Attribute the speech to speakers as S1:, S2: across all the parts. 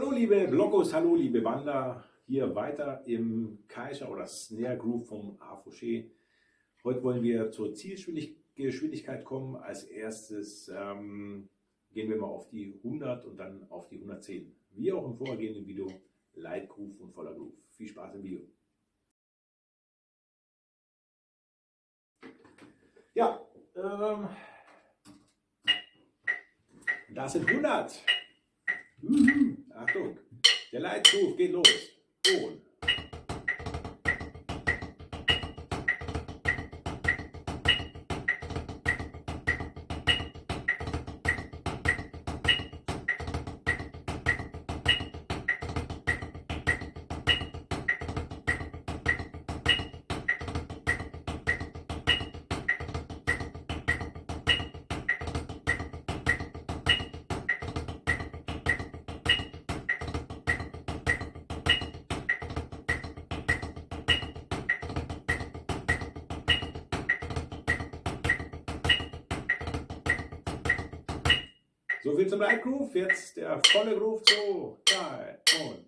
S1: Hallo liebe Blocos, hallo liebe Banda, hier weiter im Kaiser oder Snaredrums vom Afoxe. Heute wollen wir zur Zielgeschwindigkeit kommen. Als erstes gehen wir mal auf die 100 und dann auf die 110. Wie auch im vorhergehenden Video, Light Groove und voller Groove. Viel Spaß im Video. Ja, das sind 100. Achtung, der Light Groove geht los. Und so viel zum Light Groove, jetzt der volle Groove, 2, 3 und.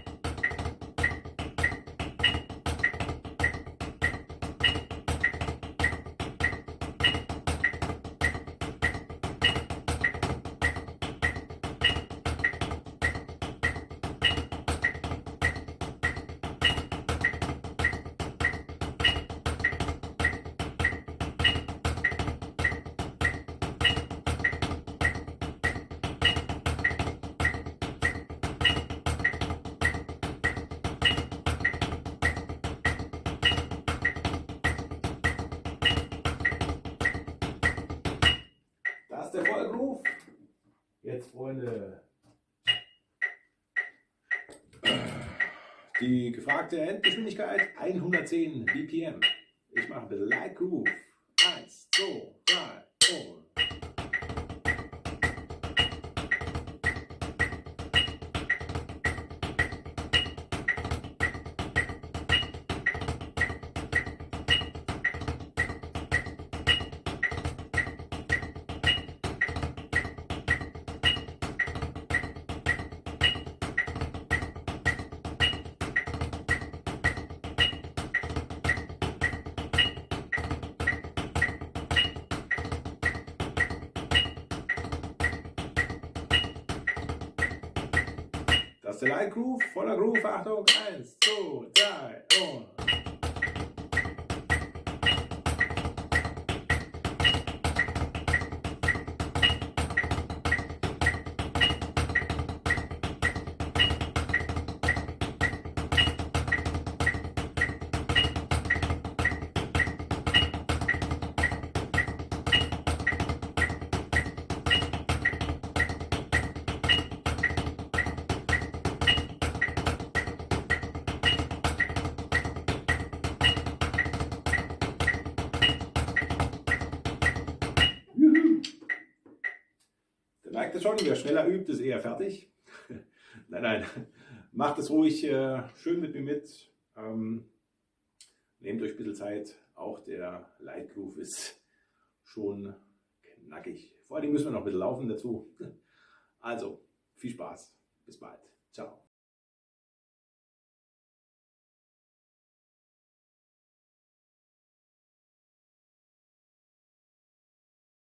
S1: Das ist der volle Groove. Jetzt, Freunde, die gefragte Endgeschwindigkeit 110 BPM. Ich mache ein bisschen Light Groove. 1, 2, 3 und. Das ist der Light Groove, voller Groove, Achtung, 1, 2, 3 und. Merkt es schon, wer schneller übt, ist eher fertig. Nein, macht es ruhig schön mit mir mit. Nehmt euch ein bisschen Zeit. Auch der Light Groove ist schon knackig. Vor allem müssen wir noch ein bisschen laufen dazu. Also, viel Spaß. Bis bald. Ciao.